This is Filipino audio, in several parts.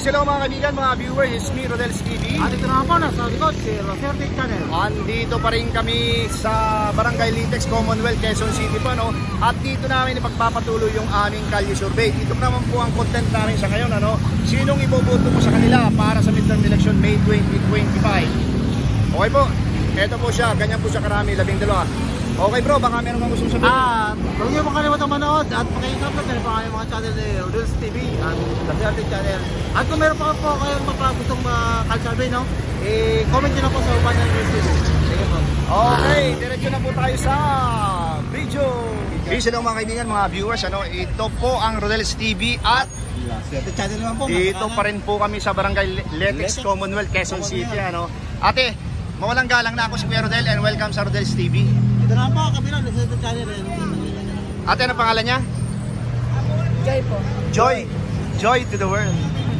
hello mga kaibigan, mga viewers, it's me, Rodel's TV. At ito na po, nasa likod si Roserte Channel. Andito pa rin kami sa Barangay Litex, Commonwealth, Quezon City pa, no? At dito namin ipagpapatuloy yung aming kalye survey. Ito naman po ang content namin sa ngayon, ano? Sinong iboboto mo sa kanila para sa midterm election May 2025? Okay po, ito po siya, ganyan po siya karami, 12. Okay bro, baka meron kang gusto sabihin. Huwag niyo makalimutan manood at pakisubscribe na po kayong mga channel ni Rodel's TV at Roserte Channel. At kung meron pa po kayong gustong kalsurvey, no? Comment nyo na po sa upan ng Rodel's TV. Sige po. Okay, diretso na po tayo sa video. Peace hello mga kaibigan, mga viewers, ano? Ito po ang Rodel's TV at Roserte Channel naman po. dito pa rin po kami sa Barangay Litex, Commonwealth, Quezon City, ano? Ate, mawalang galang na ako si Kuya Rodel and welcome sa Rodel's TV. Ito naman po, kabilang Roserte Channel. Ate, ano pangalan niya? Joy po. Joy. Joy to the world.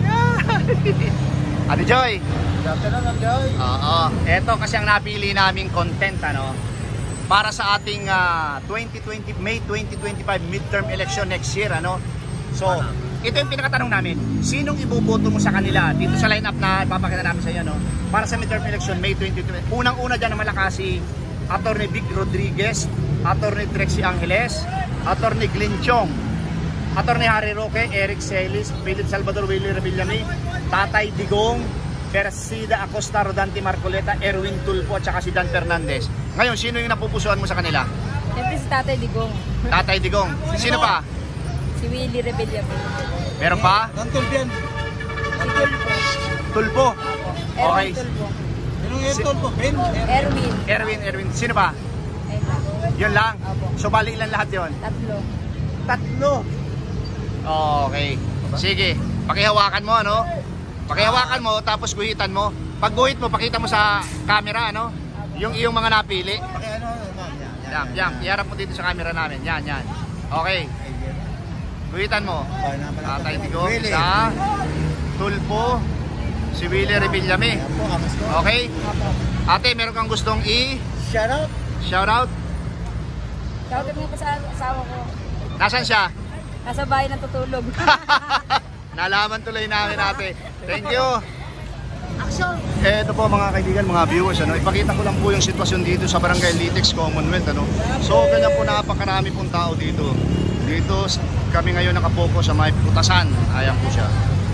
Ate Joy. Joy. Oo. Ito kasi ang napili naming content, ano? Para sa ating May 2025 midterm election next year, ano? So, ito yung pinakatanong namin. Sinong iboboto mo sa kanila dito sa lineup na ipapakita namin sa iyo, no? Para sa midterm election May 2025. Unang-una diyan na malakas si Attorney Vic Rodriguez, Attorney Trexie Angeles, Attorney Glenn Chong, Attorney Harry Roque, Eric Celis, Philip Salvador, Willie Revillame, Tatay Digong, Persida Acosta, Rodante Marcoleta, Erwin Tulfo at saka si Dan Fernandez. Ngayon, sino yung napupusuan mo sa kanila? Siyempre si Tatay Digong. Tatay Digong. Sino pa? Si Willie Revillame. Meron pa? Tantulpian. Si Tulfo. Tulfo. Okay. Erwin Tulfo. Anong yung tulpo? Erwin. Erwin. Sino pa? Ayun lang. Yun lang. Apo. So bali ilan lahat yun? Tatlo. Okay. Sige. Pakihawakan mo, ano? Pakihawakan mo, tapos guhitan mo. Pag guhit mo, pakita mo sa camera, ano? Yung iyong mga napili. Yan. Iharap mo dito sa camera namin. Yan. Okay. Guhitan mo. Tatay Digong, isa. Tulfo. Si Willie Revillame. Okay? Ate, meron kang gustong Shout out. shout out? Shoutout nga pa sa asawa ko. Nasaan siya? Nasa bahay natutulog. Nalaman tuloy namin, ate. Thank you. Action! Ito po mga kaibigan, mga viewers, ano, ipakita ko lang po yung sitwasyon dito sa Barangay Litex, Commonwealth, ano. So, ganyan po, napakarami pong tao dito. Dito kami ngayon nakapokus sa may putasan. Ayan po siya.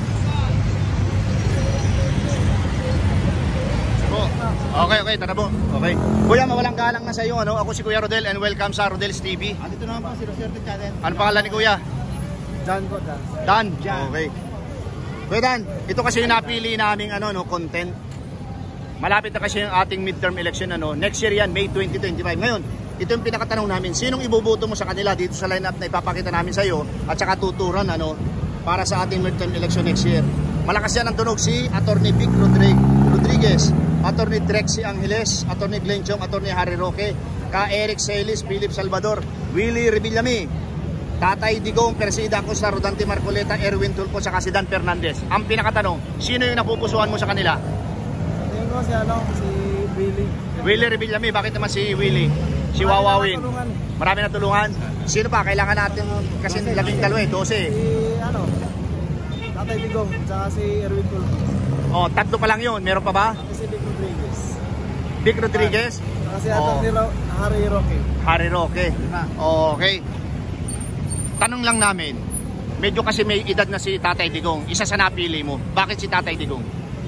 Okay, tara po. Okay. Kuya, mawalang galang na sa iyo, ano? Ako si Kuya Rodel and welcome sa Rodel's TV. At ito naman po si Roserte Channel. Ano pangalan ni Kuya? Dan po, Dan. Dan. Okay. Kuya Dan, ito kasi yung napili naming content. Malapit na kasi yung ating midterm election, next year yan, May 2025. Ngayon, ito yung pinakatanong namin, sinong iboboto mo sa kanila dito sa lineup na ipapakita namin sa iyo at saka tuturan para sa ating midterm election next year. Malakas yan ang tunog si Attorney Vic Rodriguez, Attorney Trexie Angeles, Attorney Glenn Chong, Attorney Harry Roque, Eric Celis, Philip Salvador, Willie Revillame, Tatay Digong, Persida Acosta, Rodante Marcoleta, Erwin Tulfo, saka si Dan Fernandez. Ang pinakatanong, sino yung napupusuan mo sa kanila? Tingin ko si Willie. Willie Revillame. Bakit naman si Willie? Si Wawawin. Marami na tulungan. Sino pa? Kailangan natin kasi 12, 12. Si Tatay Digong, saka si Erwin Tulfo. Oh, tatlo pa lang yun. Meron pa ba? Si Vic Rodriguez. Vic Rodriguez? Saka si Harry Roque. Harry Roque. Okay. Tanong lang namin. Medyo kasi may edad na si Tatay Digong. Isa sa napili mo. Bakit si Tatay Digong?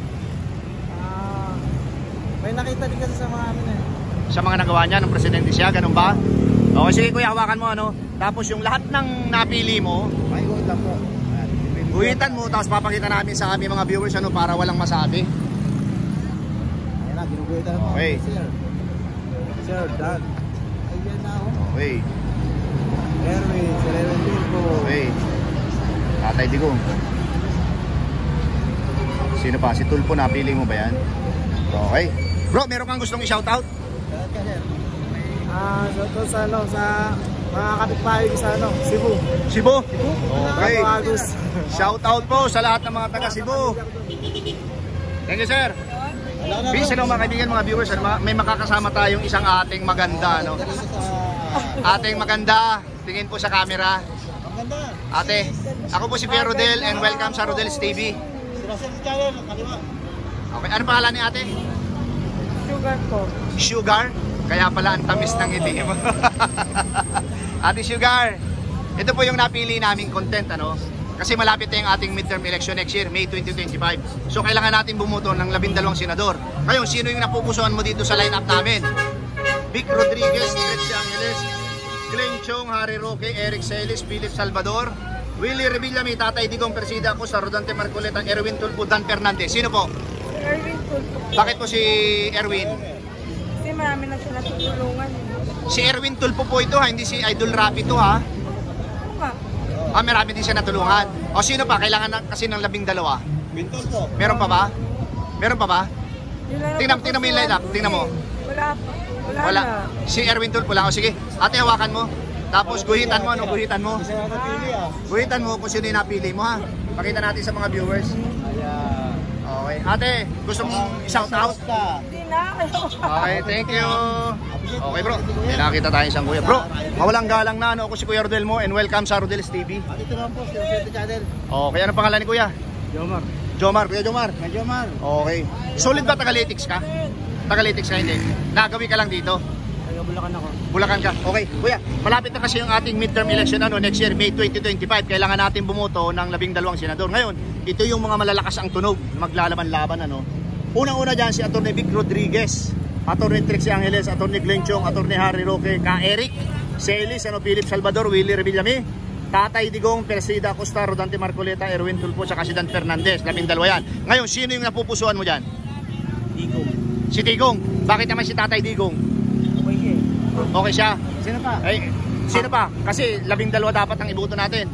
May nakita din kasi sa mga Sa mga nagawa niya ng presidente siya, ganun ba? Okay, sige kuya, hawakan mo Tapos yung lahat ng napili mo, guhitan mo, tapos papakita namin sa aming mga viewers para walang masabi. Ayan na, ginuguhitan mo. Okay. Sir, Dan. Ayan na ako. Okay. Erwin, si Erwin Tulfo. Okay. Tatay Digong. Sino pa? Si Tulfo, napili mo ba yan? Okay. Bro, meron kang gustong i-shoutout? Shoutout sa mga kapitbahay sa Cebu. Cebu? Okay. Agus. Shoutout po sa lahat ng mga taga Cebu. Thank you, sir. Peace hello mga kaibigan, mga viewers. May makakasama tayong isang ating maganda, Ating maganda. Tingin po sa camera. Ate, ako po si Pierre Rodel and welcome sa Rodel's TV. Laserte Channel, kaliwa. Okay, ano pangalan ni ate? Sugar ko. Sugar? Kaya pala ang tamis ng ngiti mo. Ate Sugar, ito po yung napili naming content, ano? Kasi malapit na yung ating midterm election next year, May 2025. So kailangan natin bumuto ng 12 senador. Ngayon, sino yung napupusuan mo dito sa lineup namin? Vic Rodriguez, Trixie Angeles, Glenn Chong, Harry Roque, Eric Celis, Philip Salvador, Willie Revillame, Tatay Digong Persida, Acosta, Rodante Marcoleta, Erwin Tulfo, Dan Fernandez. Sino po? Erwin Tulfo. Bakit po si Erwin? Kasi marami na siya natutulungan. Si Erwin Tulfo po ito ha, hindi si Idol Rapi ito ha. Ano ba? Marami din siya natulungan. O sino pa? Kailangan na, kasi ng 12. Bintol to. Meron pa ba? Meron pa ba? Yun lang Tingnan ang mo yung lineup. Tingnan mo. Wala pa. Wala Wala. na. Si Erwin Tulfo lang. O sige, ate hawakan mo. Tapos guhitan mo. Ano guhitan mo? Isa na napili ah. Guhitan mo kung sino yung napili mo ha. Pakita natin sa mga viewers. Ayan. Okay. Ate, gusto mong shout out? Hindi na. Okay, thank you. Okay bro, may nakita tayong isang kuya. Bro, mawalang galang na ano, ako si Kuya Rodel mo and welcome sa Rodel's TV. At ito naman po, si Laserte Channel. Okay, ano pangalan ni Kuya? Jomar. Jomar, Kuya Jomar. Jomar. Okay. Solid ba Tagalitics ka? Tagalitics ka hindi? Nagawi ka lang dito? Taga Bulacan ako. Bulacan ka. Okay. Kuya, malapit na kasi yung ating midterm election ano, next year, May 2025. Kailangan natin bumoto ng 12 senador. Ngayon, ito yung mga malalakas ang tunog, maglalaban-laban ano. Unang-una dyan si Atty. Vic Rodriguez, Atty. Trixie Angeles, Atty. Glenn Chong, Atty. Harry Roque, Ka Eric Celis, Philip Salvador, Willie Revillame, Tatay Digong, Persida Acosta, Rodante Marcoleta, Erwin Tulfo, saka si Dan Fernandez. 12 yan. Ngayon, sino yung napupusuan mo dyan? Digong. Si Digong. Bakit naman si Tatay Digong? Okay siya. Sino pa? Ay, sino pa? Kasi 12 dapat ang iboto natin.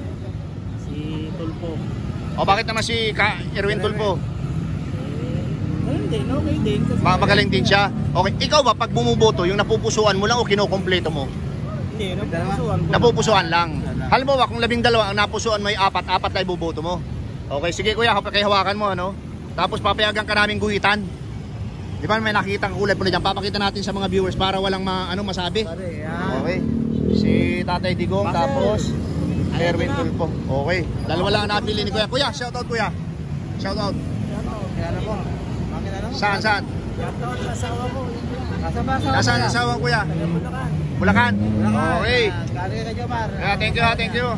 Si Tulfo. O bakit naman si Erwin Tulfo? Ganun din, okay din. Magaling din siya. Okay, ikaw ba pag bumuboto, yung napupusuan mo lang o kinukompleto mo? Hindi, napupusuan ko. Napupusuan lang. Halimbawa, kung 12 ang napusuan mo ay 4 na iboboto mo. Okay, sige kuya, kaya hawakan mo ano. Tapos papayagan ka namin guhitan. Di ba may nakikita ang kulay po na dyan? Papakita natin sa mga viewers para walang masabi. Pare, yan. Okay. Si Tatay Digong, tapos Erwin Tulfo. Okay. Dalawa lang ang napili ni Kuya. Kuya, shout out Kuya. Shout out. Kaya na po. Bakit na Saan? Shout out sa asawa ko. Nasaan ang asawa Kuya? Bulacan. Okay. Galing ka Jomar. Kaya thank you.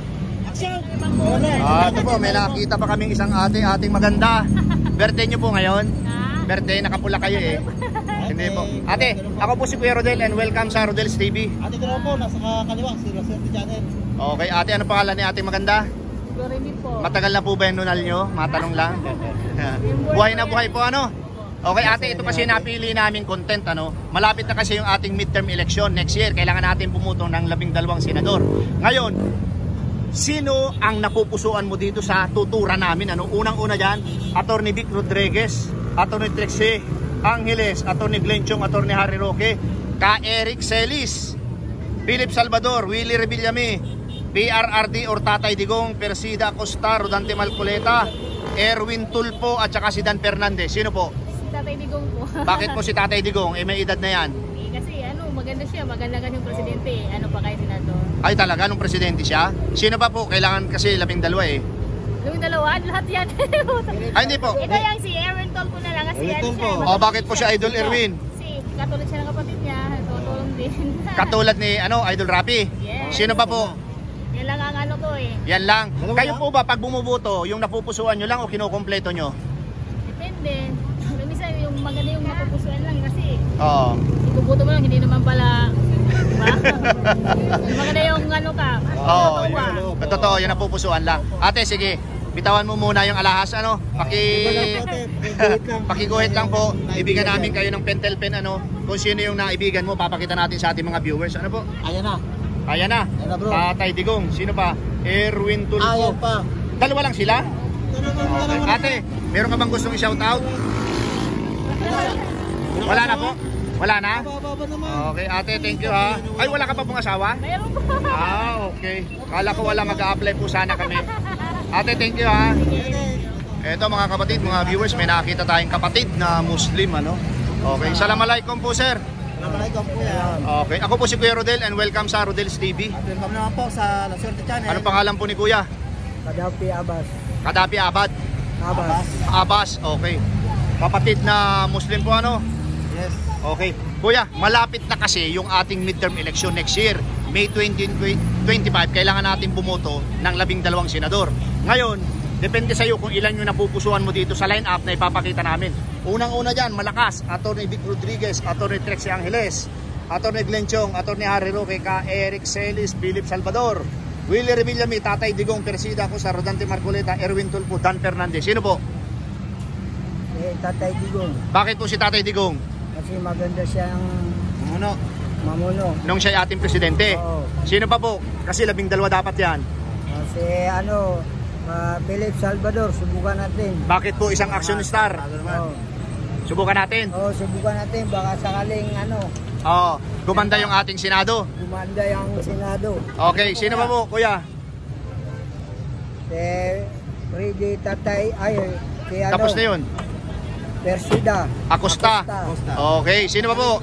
Ito po, may nakita pa kaming isang ating maganda. Birthday nyo po ngayon. Birthday, nakapula kayo eh. Hindi po. Ate, ako po si Kuya Rodel and welcome sa Rodel's TV. Ate ko po, nasa kaliwa, si Laserte Channel. Okay, ate, ano pangalan ni ating maganda? Doremi po. Matagal na po ba yung nunal nyo? Matanong lang. Buhay na buhay po ano? Okay ate, ito kasi napili naming content ano. Malapit na kasi yung ating midterm election next year. Kailangan natin pumuto ng 12 senador. Ngayon, sino ang napupusuan mo dito sa tutura namin ano? Unang-una dyan, Atty. Vic Rodriguez, Atty. Trixie Angeles, Atty. Glenn Chong, Atty. Harry Roque, Ka Eric Celis, Philip Salvador, Willie Revillame, PRRD or Tatay Digong, Persida Acosta, Rodante Marcoleta, Erwin Tulfo at saka si Dan Fernandez. Sino po? Si Tatay Digong po. Bakit po si Tatay Digong? Eh may edad na yan. Kasi maganda siya. Maganda kan yung presidente. Ano pa kayo senador? Ay talaga, nung presidente siya? Sino pa po? Kailangan kasi 12 eh. Yung dalawa, lahat yan. Ay hindi po. Ito yung si Erwin Tulfo na lang kasi Erwin ano Tulfo. siya. O bakit po si Idol Erwin? Si katulad siya ng kapatid niya. Tutulong din. Katulad ni Idol Rapi. Yes. Sino pa po? Yan lang ang ano ko eh. Yan lang. Dalawa Kayo lang? po ba pag bumuboto, yung napupusuan nyo lang o kinukompleto nyo? Depende. Yung isa yung maganda yung mapupusuan lang kasi Oo. ibubuto mo lang, hindi naman pala, diba? Maganda yung ano ka, Oo. totoo ka. Totoo, yung napupusuan lang. Ate, sige. Bitawan mo muna yung alahas, ano? Pakiguhit lang po. Ibigan namin kayo ng pentel pen, ano? Kung sino yung naibigan mo, papakita natin sa ating mga viewers. Ano po? Ayan na. Kaya na. Ayan na, bro. Tatay Digong. Sino pa? Erwin Tulfo. Ayan pa. Dalawa lang sila? Ate, meron ka bang gustong i-shoutout? Wala na po? Wala na? Bababa naman. Okay, ate, thank you ha. Ay, wala ka pa pong asawa? Mayroon po. Okay. Kala ko wala, mag-a-apply po sana kami. Ate, thank you ha. Eto mga kapatid, mga viewers, may nakita tayong kapatid na Muslim, ano? Okay, Assalamualaikum po sir. Assalamualaikum po yan. Okay, ako po si Kuya Rodel and welcome sa Rodel's TV. At welcome naman po sa Laserte Channel. Anong pangalan po ni Kuya? Kadapi Abbas. Kadapi Abad. Abbas. Abbas, okay. Kapatid na Muslim po ano? Yes. Okay. Kuya, malapit na kasi yung ating midterm election next year. May 2025, kailangan natin bumoto ng 12 senador. Ngayon, depende sa iyo kung ilan yung napupusuan mo dito sa line-up na ipapakita namin. Unang-una dyan, malakas, Atty. Vic Rodriguez, Atty. Trexie Angeles, Atty. Glenn Chong, Atty. Harry Roque, Eric Celis, Philip Salvador, Willie Revillame, Tatay Digong, Persida Acosta, Rodante Marcoleta, Erwin Tulfo, Dan Fernandez. Sino po? Tatay Digong. Bakit po si Tatay Digong? Kasi maganda siyang mamuno. Nung siya ating presidente. Oo. Sino pa po? Kasi 12 dapat yan. Kasi Philip Salvador, subukan natin. Bakit po isang action star? Oo. Subukan natin. Subukan natin. Baka sakaling Gumanda yung ating Senado. gumanda yung Senado. Okay, sino pa po, kuya? Si Freddy Tatay, Tapos na yun. Persida Acosta. Okay, sino pa po?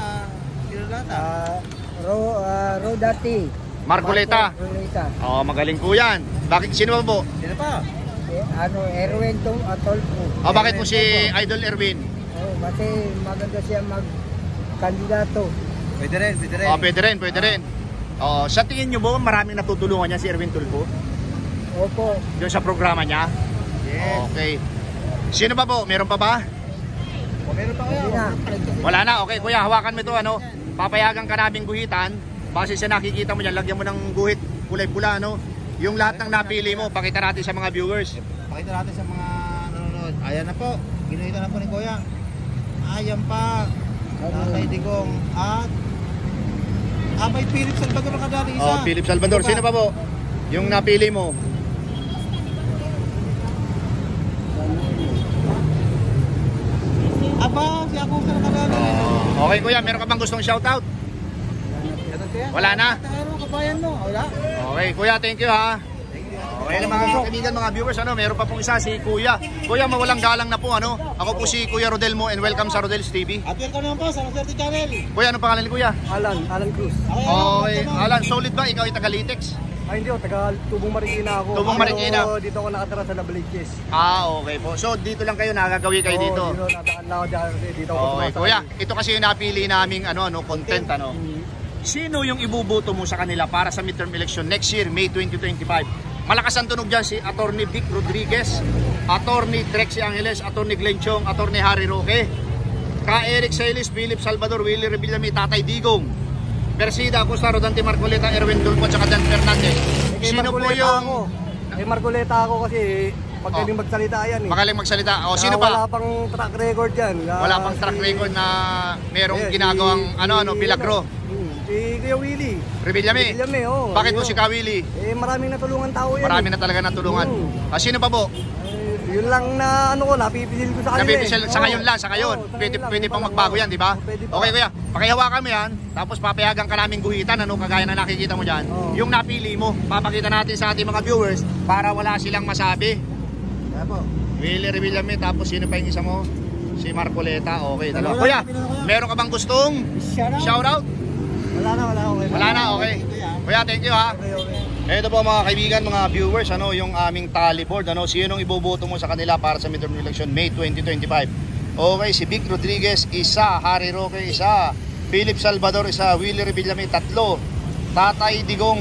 Rodati Marcoleta. Magaling po yan. Bakit, sino pa po? Sino pa? Erwin Tulfo. Bakit po si Idol Erwin? Kasi maganda siya mag-kandidato. Pwede rin. Pwede rin. Sa tingin nyo ba maraming natutulungan niya si Erwin Tulfo? Opo. Yung sa programa niya? Yes. Okay. Sino pa po? Meron pa ba? Meron pa kaya? Wala na. Okay, kuya, hawakan mo ito. Papayagan ka naming guhitan. Base sa nakikita mo niyan, lagyan mo ng guhit kulay pula. Yung lahat ng napili mo, pakita natin sa mga viewers. Pakita natin sa mga nanonood. Ayan na po. Ginuhitan na po ni Kuya. Ayan pa. Tatay Digong at may Philip Salvador kadali isa. Philip Salvador. Sino pa po? Yung napili mo. Si Acosta na kadali. Okay, kuya, meron ka bang gustong shoutout? Wala na? Kabayan mo. Wala. Okay, kuya, thank you ha. Okay na mga kaibigan, mga viewers, meron pa pong isa si Kuya. Kuya, mawalang galang na po, Ako po si Kuya Rodel mo and welcome sa Rodel's TV. At welcome naman po sa Swerte Channel. Kuya, anong pangalan ni Kuya? Alan Cruz. Okay, Alan, solid ba? Ikaw ay taga-Litex? Hindi taga Tubong Marikina ako. Tubong Marikina. Dito ako nakatira sa Nabaliches. Okay po. So, dito lang kayo, nakagawi kayo dito. Nadaan lang ako dito ako Okay, Kuya, ito kasi yung napili naming content, Sino yung ibuboto mo sa kanila para sa midterm election next year, May 2025? Malakas ang tunog dyan si Atty. Vic Rodriguez, Atty. Trexie Angeles, Atty. Glenn Chong, Atty. Harry Roque, Eric Celis, Philip Salvador, Willie Revillame, Tatay Digong, Persida Acosta, Rodante Marcoleta, Erwin Tulfo, at Dan Fernandez. Sino po yung... Marcoleta ako kasi magaling magsalita yan Magaling magsalita. Sino pa? Wala pang track record yan. Wala pang track record na merong ginagawang milagro. Si Kuya Willie Revillame. Bakit po si Ka Willie? Maraming natulungan tao yan. Marami na talaga natulungan. Sino pa po? Yun lang na napipisil ko sa kanila. Napipisil sa ngayon lang, sa ngayon. Pwede pang magbago yan, di ba? Okay, kuya. Pakihawakan mo yan. Tapos papayagan ka naming guhitan, kagaya na nakikita mo dyan. Yung napili mo, papakita natin sa ating mga viewers para wala silang masabi. Willie Revillame, tapos sino pa yung isa mo? Si Marcoleta. Okay, dalawa. Kuya, meron ka bang gustong shoutout? Wala na, okay. Kuya, thank you ha. Ito po mga kaibigan, mga viewers, yung aming tally board, sinong iboboto mo sa kanila para sa midterm election May 2025. Okay, si Vic Rodriguez, isa, Harry Roque, isa, Philip Salvador, isa, Willie Revillame, 3, Tatay Digong,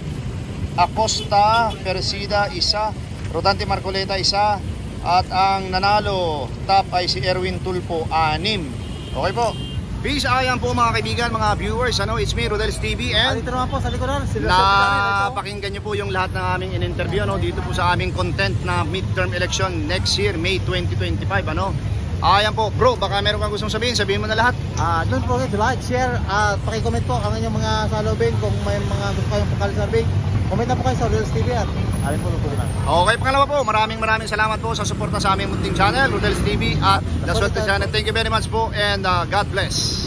5, Acosta, Persida, isa, Rodante Marcoleta, isa, at ang nanalo top ay si Erwin Tulfo, 6. Okay po. Peace, ayan po mga kaibigan, mga viewers, it's me, Rodel's TV, and dito naman po sa likuran. napakinggan nyo po yung lahat ng aming in-interview, dito po sa aming content na midterm election next year, May 2025, Ayan po, bro, baka meron kang gustong sabihin mo na lahat. Don't forget to like, share, at pakicomment po ang inyong mga salubin kung may mga gusto kayong pagkali-survey. Comment na po kayo sa Rodel's TV at alin po lutuin natin. Okay, pangalawa po, maraming salamat po sa suporta sa aming munting channel, Rodel's TV at The Swerte Channel. Thank you very much po and God bless.